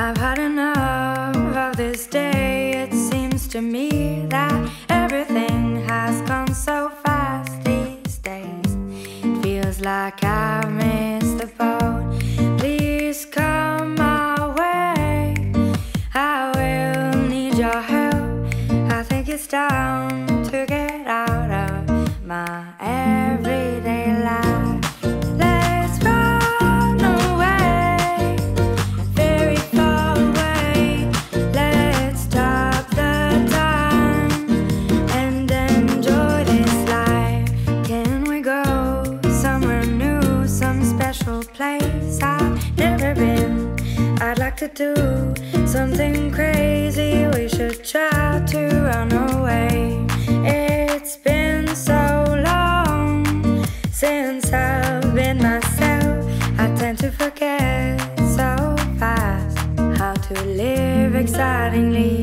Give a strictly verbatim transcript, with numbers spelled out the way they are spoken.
I've had enough of this day. It seems to me that everything has gone so fast these days. It feels like I've missed the boat. Please come my way. I will need your help. I think it's time to get out of my everyday life. Let's run away, very far away. Let's stop the time and enjoy this life. Can we go somewhere new, some special place I've never been? I'd like to do something crazy. We should try to run away. It's been so long since I've been myself. I tend to forget so fast how to live excitingly.